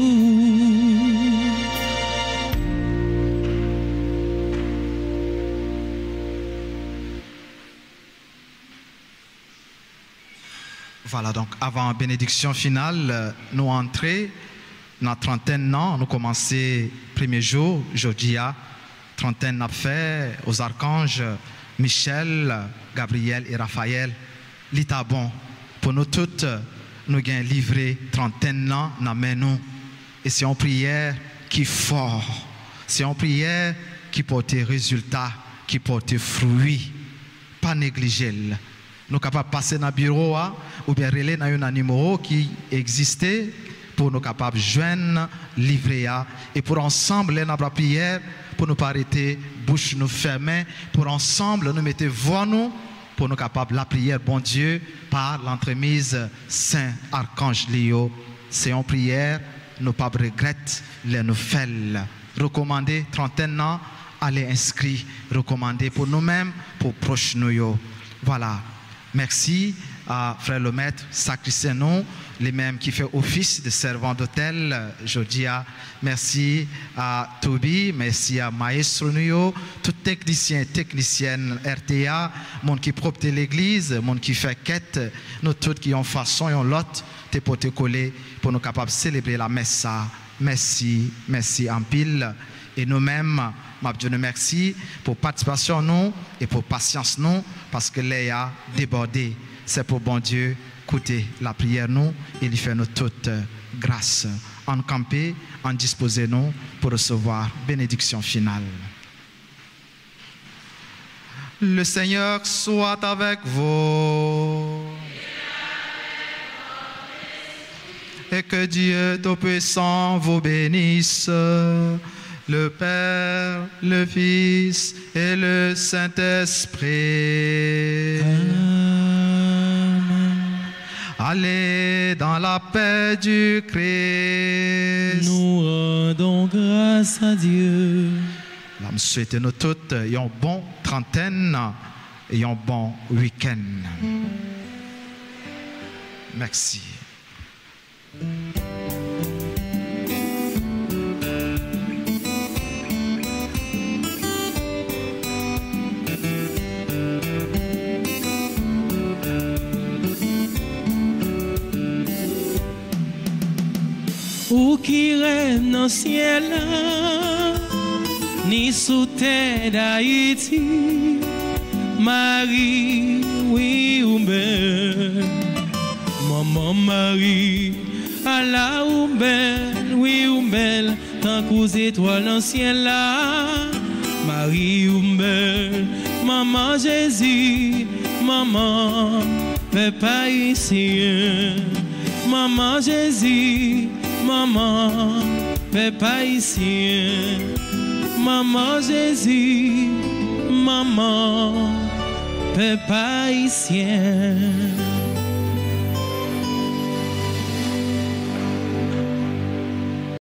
Voilà, donc avant la bénédiction finale, nous entrons dans la trentaine ans, nous commençons le premier jour, jeudi, trentaine a fait aux archanges Michel, Gabriel et Raphaël. L'état bon pour nous toutes, nous avons livré trentaine ans dans nous. Et c'est une prière qui est forte, c'est une prière qui porte résultat, qui porte fruit, pas négliger. Nous sommes capables de passer dans le bureau ou bien relayer dans un numéro qui existait pour nous capables de joindre, livrer et pour ensemble dans la prière, pour nous pas arrêter, bouche nous fermer, pour ensemble nous mettre voix nous, pour nous capables la prière, bon Dieu, par l'entremise Saint Archange Léo. C'est une prière, nous pas regretter, les nous faire. Recommander trentaine ans, aller inscrire, recommander pour nous-mêmes, pour proches nous. Voilà. Merci à Frère le Maître, sacristain nous, les mêmes qui fait office de servant d'hôtel, Jodia. Merci à Toby, merci à Maestro Nuyo, tout technicien, technicienne RTA, monde qui propre l'église, monde qui fait quête, nous tous qui ont façon et ont l'autre, te pour te coller, pour nous capables de célébrer la messe. Merci, merci en pile. Et nous-mêmes, Dieu nous merci pour participation nous et pour patience nous, parce que les a débordé. C'est pour bon Dieu écouter la prière nous et lui faire nous toute grâce. En camper, en disposer nous pour recevoir bénédiction finale. Le Seigneur soit avec vous. Et que Dieu Tout-Puissant vous bénisse. Le Père, le Fils et le Saint-Esprit. Allez dans la paix du Christ. Nous rendons grâce à Dieu. Je souhaite nous toutes un bon trentaine et un bon week-end. Merci. Ou qui règne dans le ciel, ni sous terre d'Haïti, Marie, oui ou belle, maman Marie, Allah ou belle, oui ou belle, tant qu'aux étoiles dans le ciel là, Marie ou belle, maman Jésus, maman, papa ici, maman Jésus. Maman, papa ici, maman Jésus, maman, papa ici.